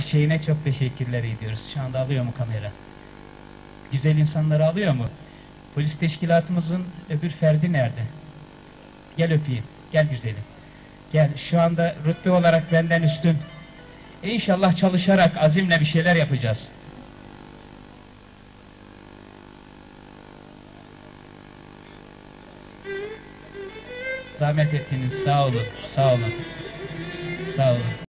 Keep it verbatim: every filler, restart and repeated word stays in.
şeyine çok teşekkürler ediyoruz. Şu anda alıyor mu kamera? Güzel insanları alıyor mu? Polis teşkilatımızın öbür ferdi nerede? Gel öpeyim, gel güzelim. Gel, şu anda rütbe olarak benden üstün. İnşallah çalışarak, azimle bir şeyler yapacağız. Zahmet ettiniz, sağ olun, sağ olun, sağ olun.